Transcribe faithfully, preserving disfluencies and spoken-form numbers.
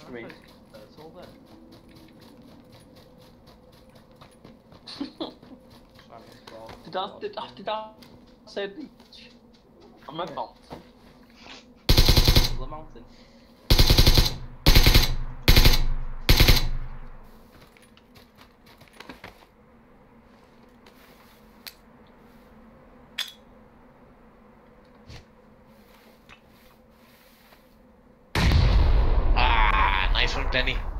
Reese. Uh, it's all there. Did I, did I, did I say beach? I meant Yeah. mountain. The mountain. Ah, nice one, Denny.